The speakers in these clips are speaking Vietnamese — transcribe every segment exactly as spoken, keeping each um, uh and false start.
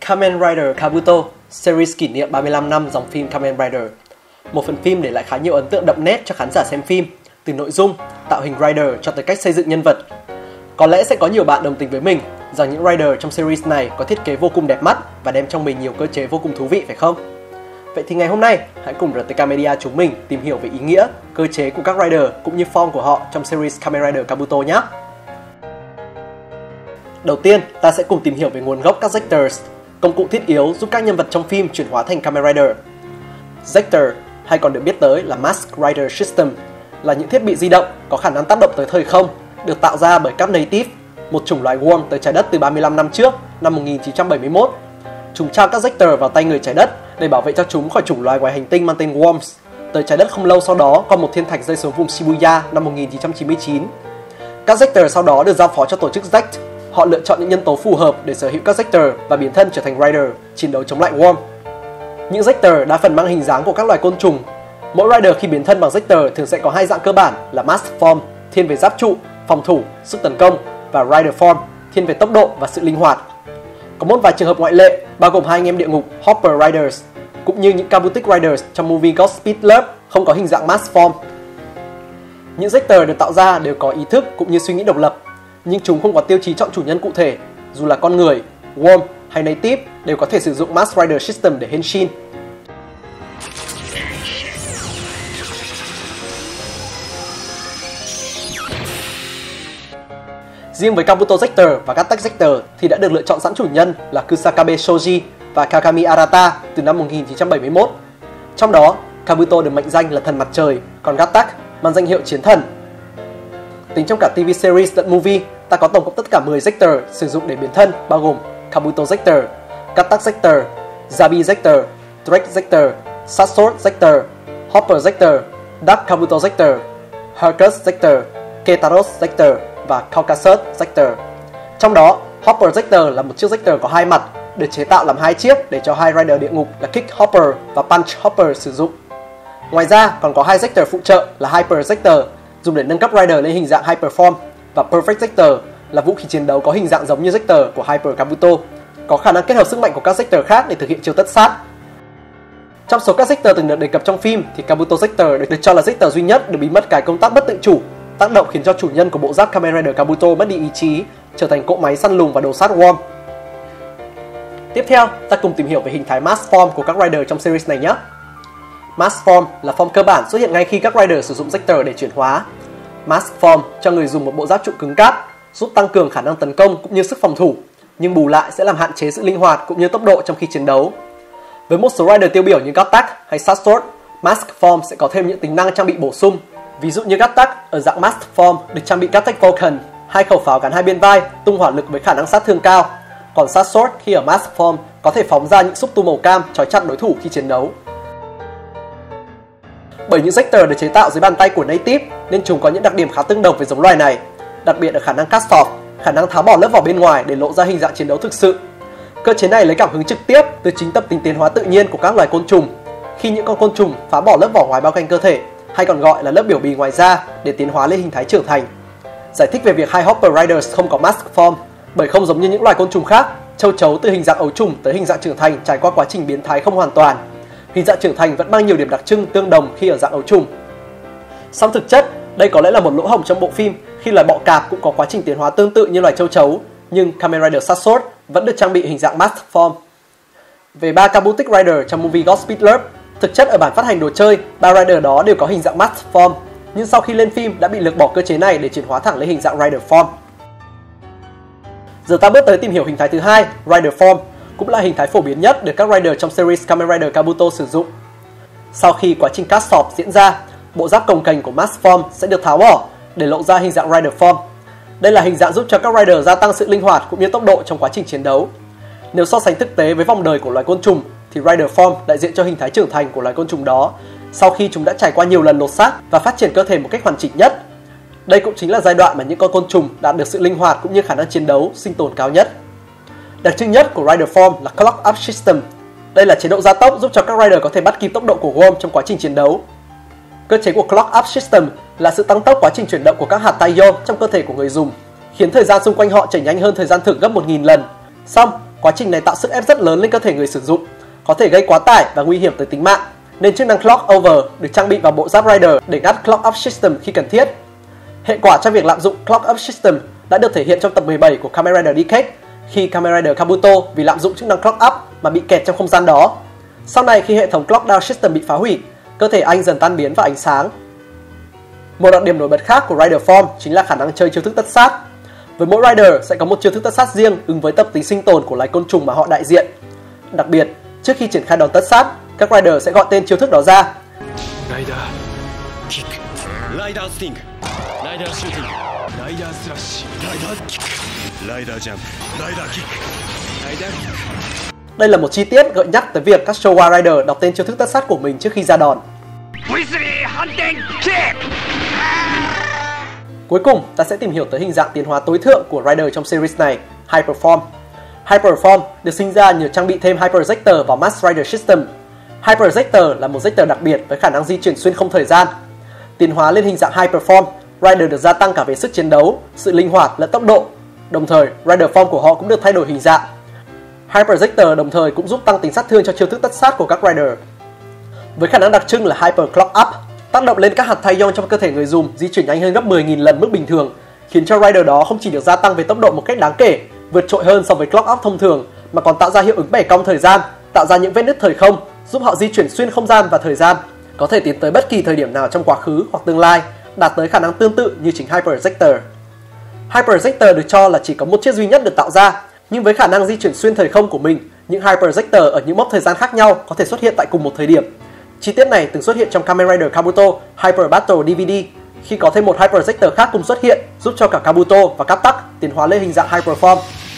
Kamen Rider Kabuto, series kỷ niệm ba mươi lăm năm dòng phim Kamen Rider. Một phần phim để lại khá nhiều ấn tượng đậm nét cho khán giả xem phim, từ nội dung, tạo hình Rider cho tới cách xây dựng nhân vật. Có lẽ sẽ có nhiều bạn đồng tình với mình rằng những Rider trong series này có thiết kế vô cùng đẹp mắt và đem trong mình nhiều cơ chế vô cùng thú vị, phải không? Vậy thì ngày hôm nay, hãy cùng rờ tê ca Media chúng mình tìm hiểu về ý nghĩa, cơ chế của các Rider cũng như form của họ trong series Kamen Rider Kabuto nhé! Đầu tiên, ta sẽ cùng tìm hiểu về nguồn gốc các Zectors, công cụ thiết yếu giúp các nhân vật trong phim chuyển hóa thành Kamen Rider. Zector, hay còn được biết tới là Mask Rider System, là những thiết bị di động có khả năng tác động tới thời không, được tạo ra bởi các Native, một chủng loài worm tới trái đất từ ba mươi lăm năm trước, năm một nghìn chín trăm bảy mươi mốt. Chúng trao các Zector vào tay người trái đất để bảo vệ cho chúng khỏi chủng loài ngoài hành tinh mang tên Worms, tới trái đất không lâu sau đó qua một thiên thạch rơi xuống vùng Shibuya năm một nghìn chín trăm chín mươi chín. Các Zector sau đó được giao phó cho tổ chức Zect. Họ lựa chọn những nhân tố phù hợp để sở hữu các Zector và biến thân trở thành Rider, chiến đấu chống lại Worm. Những Zector đa phần mang hình dáng của các loài côn trùng. Mỗi Rider khi biến thân bằng Zector thường sẽ có hai dạng cơ bản là Mask Form, thiên về giáp trụ, phòng thủ, sức tấn công, và Rider Form, thiên về tốc độ và sự linh hoạt. Có một vài trường hợp ngoại lệ, bao gồm hai anh em địa ngục Hopper Riders, cũng như những Kabutic Riders trong movie Godspeed Love không có hình dạng Mask Form. Những Zector được tạo ra đều có ý thức cũng như suy nghĩ độc lập, nhưng chúng không có tiêu chí chọn chủ nhân cụ thể. Dù là con người, Worm hay Native đều có thể sử dụng Mask Rider System để henshin. Riêng với Kabuto Zector và Gattac Zector thì đã được lựa chọn sẵn chủ nhân là Kusakabe Shoji và Kagami Arata từ năm một nghìn chín trăm bảy mươi mốt. Trong đó, Kabuto được mệnh danh là thần mặt trời, còn Gattac mang danh hiệu chiến thần. Tính trong cả ti vi series lẫn movie, ta có tổng cộng tất cả mười Zector sử dụng để biến thân, bao gồm Kabuto Zector, Gattac Zector, Zabi Zector, Drake Zector, Satsort Zector, Hopper Zector, Dark Kabuto Zector, Hercus Zector, Ketaros Zector và Caucasus Zector. Trong đó, Hopper Zector là một chiếc Zector có hai mặt, được chế tạo làm hai chiếc để cho hai Rider địa ngục là Kick Hopper và Punch Hopper sử dụng. Ngoài ra, còn có hai Zector phụ trợ là Hyper Zector, dùng để nâng cấp Rider lên hình dạng Hyper Form, và Perfect Zector là vũ khí chiến đấu có hình dạng giống như Zector của Hyper Kabuto, có khả năng kết hợp sức mạnh của các Zector khác để thực hiện chiêu tất sát. Trong số các Zector từng được đề cập trong phim thì Kabuto Zector được, được cho là Zector duy nhất được bí mật cài công tắc bất tự chủ, tác động khiến cho chủ nhân của bộ giáp Kamen Rider Kabuto mất đi ý chí, trở thành cỗ máy săn lùng và đồ sát Worm. Tiếp theo, ta cùng tìm hiểu về hình thái Mask Form của các Rider trong series này nhé. Mask Form là form cơ bản xuất hiện ngay khi các Rider sử dụng Zector để chuyển hóa. Mask Form cho người dùng một bộ giáp trụ cứng cáp, giúp tăng cường khả năng tấn công cũng như sức phòng thủ, nhưng bù lại sẽ làm hạn chế sự linh hoạt cũng như tốc độ trong khi chiến đấu. Với một số Rider tiêu biểu như Gattac hay Satsort, Mask Form sẽ có thêm những tính năng trang bị bổ sung. Ví dụ như Gattac ở dạng Mask Form được trang bị Gattac Vulcan, hai khẩu pháo gắn hai bên vai, tung hỏa lực với khả năng sát thương cao. Còn Satsort khi ở Mask Form có thể phóng ra những xúc tu màu cam trói chặt đối thủ khi chiến đấu. Bởi những Zector được chế tạo dưới bàn tay của Native nên chúng có những đặc điểm khá tương đồng với giống loài này, đặc biệt ở khả năng cast off, khả năng tháo bỏ lớp vỏ bên ngoài để lộ ra hình dạng chiến đấu thực sự. Cơ chế này lấy cảm hứng trực tiếp từ chính tập tính tiến hóa tự nhiên của các loài côn trùng, khi những con côn trùng phá bỏ lớp vỏ ngoài bao quanh cơ thể, hay còn gọi là lớp biểu bì ngoài da, để tiến hóa lên hình thái trưởng thành. Giải thích về việc hai Hopper Riders không có Mask Form, bởi không giống như những loài côn trùng khác, châu chấu từ hình dạng ấu trùng tới hình dạng trưởng thành trải qua quá trình biến thái không hoàn toàn. Hình dạng trưởng thành vẫn mang nhiều điểm đặc trưng tương đồng khi ở dạng ấu trùng. Song thực chất, đây có lẽ là một lỗ hổng trong bộ phim, khi loài bọ cạp cũng có quá trình tiến hóa tương tự như loài châu chấu, nhưng Kamen Rider Satsort vẫn được trang bị hình dạng Mask Form. Về ba Kabutic Rider trong movie Godspeed Love, thực chất ở bản phát hành đồ chơi, ba Rider đó đều có hình dạng Mask Form, nhưng sau khi lên phim đã bị lược bỏ cơ chế này để chuyển hóa thẳng lên hình dạng Rider Form. Giờ ta bước tới tìm hiểu hình thái thứ hai, Rider Form, cũng là hình thái phổ biến nhất được các Rider trong series Kamen Rider Kabuto sử dụng. Sau khi quá trình cast off diễn ra, bộ giáp cồng kềnh của Mask Form sẽ được tháo bỏ để lộ ra hình dạng Rider Form. Đây là hình dạng giúp cho các Rider gia tăng sự linh hoạt cũng như tốc độ trong quá trình chiến đấu. Nếu so sánh thực tế với vòng đời của loài côn trùng thì Rider Form đại diện cho hình thái trưởng thành của loài côn trùng đó, sau khi chúng đã trải qua nhiều lần lột xác và phát triển cơ thể một cách hoàn chỉnh nhất. Đây cũng chính là giai đoạn mà những con côn trùng đạt được sự linh hoạt cũng như khả năng chiến đấu, sinh tồn cao nhất. Đặc trưng nhất của Rider Form là Clock Up System. Đây là chế độ gia tốc giúp cho các Rider có thể bắt kịp tốc độ của Worm trong quá trình chiến đấu. Cơ chế của Clock Up System là sự tăng tốc quá trình chuyển động của các hạt Taiyo trong cơ thể của người dùng, khiến thời gian xung quanh họ chảy nhanh hơn thời gian thực gấp một nghìn lần. Xong, Quá trình này tạo sức ép rất lớn lên cơ thể người sử dụng, có thể gây quá tải và nguy hiểm tới tính mạng, nên chức năng Clock Over được trang bị vào bộ giáp Rider để ngắt Clock Up System khi cần thiết. Hệ quả trong việc lạm dụng Clock Up System đã được thể hiện trong tập mười bảy của Kamen Rider Decade, khi Kamen Rider Kabuto vì lạm dụng chức năng Clock Up mà bị kẹt trong không gian đó. Sau này khi hệ thống Clock Down System bị phá hủy, cơ thể anh dần tan biến vào ánh sáng. Một đặc điểm nổi bật khác của Rider Form chính là khả năng chơi chiêu thức tất sát. Với mỗi Rider sẽ có một chiêu thức tất sát riêng ứng với tập tính sinh tồn của loài côn trùng mà họ đại diện. Đặc biệt, trước khi triển khai đòn tất sát, các Rider sẽ gọi tên chiêu thức đó ra. Rider Kick, Rider Sting, Rider Shooting, Rider Slash, Rider Kick, Rider Jump, Rider Kick, Rider Kick. Đây là một chi tiết gợi nhắc tới việc các Showa Rider đọc tên chiêu thức tất sát của mình trước khi ra đòn. Cuối cùng, ta sẽ tìm hiểu tới hình dạng tiến hóa tối thượng của Rider trong series này, Hyperform. Hyperform được sinh ra nhờ trang bị thêm Hyperzector vào Mass Rider System. Hyperzector là một Zector đặc biệt với khả năng di chuyển xuyên không thời gian. Tiến hóa lên hình dạng Hyperform, Rider được gia tăng cả về sức chiến đấu, sự linh hoạt lẫn tốc độ. Đồng thời, Rider Form của họ cũng được thay đổi hình dạng. Hyperzector đồng thời cũng giúp tăng tính sát thương cho chiêu thức tất sát của các Rider. Với khả năng đặc trưng là Hyper Clock Up, tác động lên các hạt Taiyon trong cơ thể người dùng di chuyển nhanh hơn gấp mười nghìn lần mức bình thường, khiến cho Rider đó không chỉ được gia tăng về tốc độ một cách đáng kể, vượt trội hơn so với Clock Up thông thường, mà còn tạo ra hiệu ứng bẻ cong thời gian, tạo ra những vết nứt thời không, giúp họ di chuyển xuyên không gian và thời gian, có thể tiến tới bất kỳ thời điểm nào trong quá khứ hoặc tương lai, đạt tới khả năng tương tự như chính Hyperzector. Hyperzector được cho là chỉ có một chiếc duy nhất được tạo ra, nhưng với khả năng di chuyển xuyên thời không của mình, những Hyperzector ở những mốc thời gian khác nhau có thể xuất hiện tại cùng một thời điểm. Chi tiết này từng xuất hiện trong Kamen Rider Kabuto Hyper Battle đê vê đê, khi có thêm một Hyperzector khác cùng xuất hiện, giúp cho cả Kabuto và Katak tiến hóa lên hình dạng Hyperform.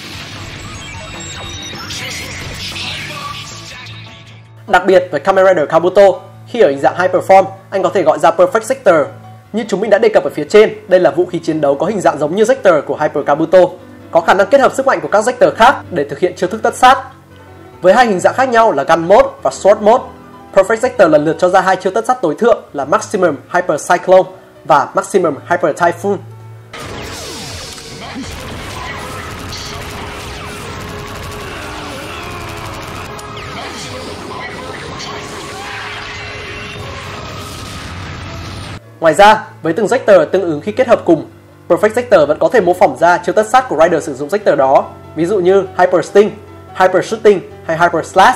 Đặc biệt với Kamen Rider Kabuto, khi ở hình dạng Hyperform, anh có thể gọi ra Perfect Zector. Như chúng mình đã đề cập ở phía trên, đây là vũ khí chiến đấu có hình dạng giống như Zector của Hyper Kabuto, có khả năng kết hợp sức mạnh của các Zector khác để thực hiện chiêu thức tất sát. Với hai hình dạng khác nhau là Gun Mode và Sword Mode, Perfect Zector lần lượt cho ra hai chiêu tất sát tối thượng là Maximum Hyper Cyclone và Maximum Hyper Typhoon. Ngoài ra, với từng Zector tương ứng khi kết hợp cùng, Perfect Zector vẫn có thể mô phỏng ra chiêu tất sát của Rider sử dụng Zector đó, ví dụ như Hyper Sting, Hyper Shooting hay Hyper Slash.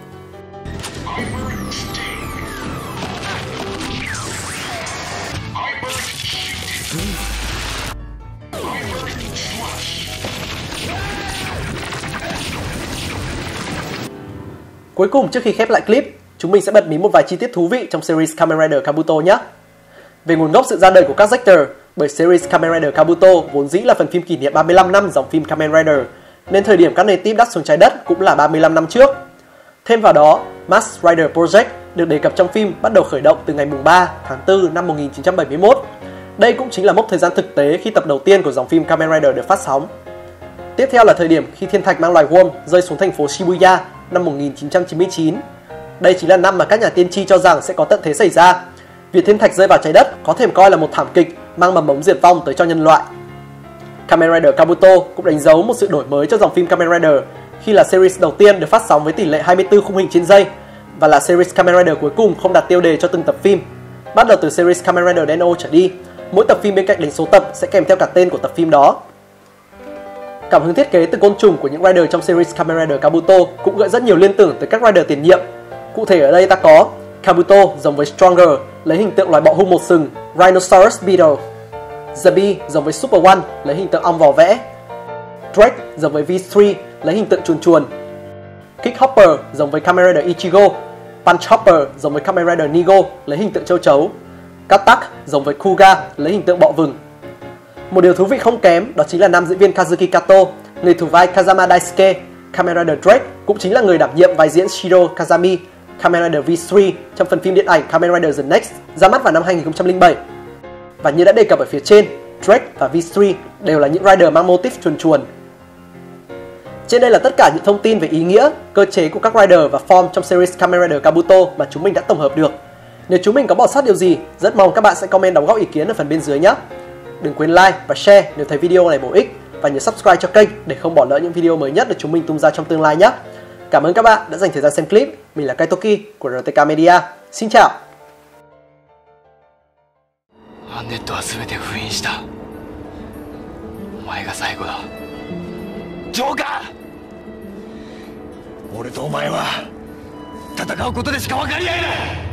Cuối cùng, trước khi khép lại clip, chúng mình sẽ bật mí một vài chi tiết thú vị trong series Kamen Rider Kabuto nhé. Về nguồn gốc sự ra đời của các Zector, bởi series Kamen Rider Kabuto vốn dĩ là phần phim kỷ niệm ba mươi lăm năm dòng phim Kamen Rider, nên thời điểm các native đáp xuống trái đất cũng là ba mươi lăm năm trước. Thêm vào đó, Mass Rider Project được đề cập trong phim bắt đầu khởi động từ ngày ba tháng tư năm một nghìn chín trăm bảy mươi mốt. Đây cũng chính là mốc thời gian thực tế khi tập đầu tiên của dòng phim Kamen Rider được phát sóng. Tiếp theo là thời điểm khi thiên thạch mang loài Worm rơi xuống thành phố Shibuya năm một nghìn chín trăm chín mươi chín. Đây chính là năm mà các nhà tiên tri cho rằng sẽ có tận thế xảy ra. Việc thiên thạch rơi vào trái đất có thể coi là một thảm kịch mang mầm mống diệt vong tới cho nhân loại. Kamen Rider Kabuto cũng đánh dấu một sự đổi mới cho dòng phim Kamen Rider khi là series đầu tiên được phát sóng với tỷ lệ hai mươi tư khung hình trên giây và là series Kamen Rider cuối cùng không đặt tiêu đề cho từng tập phim. Bắt đầu từ series Kamen Rider Den-O trở đi, mỗi tập phim bên cạnh đánh số tập sẽ kèm theo cả tên của tập phim đó. Cảm hứng thiết kế từ côn trùng của những Rider trong series Kamen Rider Kabuto cũng gợi rất nhiều liên tưởng tới các Rider tiền nhiệm. Cụ thể ở đây ta có Kabuto giống với Stronger lấy hình tượng loài bọ hung một sừng Rhinoceros Beetle, Zabi giống với Super One lấy hình tượng ong vỏ vẽ, Drake giống với V ba lấy hình tượng chuồn chuồn, Kickhopper giống với Kamen Rider Ichigo, Punchhopper giống với Kamen Rider Nigo lấy hình tượng châu chấu, Katak giống với Kuga lấy hình tượng bọ vừng. Một điều thú vị không kém đó chính là nam diễn viên Kazuki Kato, người thủ vai Kazama Daisuke, Kamen Rider Drake, cũng chính là người đảm nhiệm vai diễn Shiro Kazami, Kamen Rider V ba trong phần phim điện ảnh Kamen Rider The Next ra mắt vào năm hai nghìn không trăm lẻ bảy. Và như đã đề cập ở phía trên, Drake và V ba đều là những Rider mang mô típ chuồn chuồn. Trên đây là tất cả những thông tin về ý nghĩa, cơ chế của các Rider và form trong series Kamen Rider Kabuto mà chúng mình đã tổng hợp được. Nếu chúng mình có bỏ sót điều gì, rất mong các bạn sẽ comment đóng góp ý kiến ở phần bên dưới nhé. Đừng quên like và share nếu thấy video này bổ ích. và nhớ subscribe cho kênh để không bỏ lỡ những video mới nhất được chúng mình tung ra trong tương lai nhé. Cảm ơn các bạn đã dành thời gian xem clip. Mình là Kaitoki của rờ tê ca Media. Xin chào. アンネットは全て封印した。お前が最後だ。ジョーカー。俺とお前は戦うことでしか分かり合えない。